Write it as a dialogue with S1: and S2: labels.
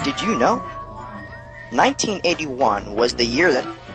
S1: Did you know? 1981 was the year that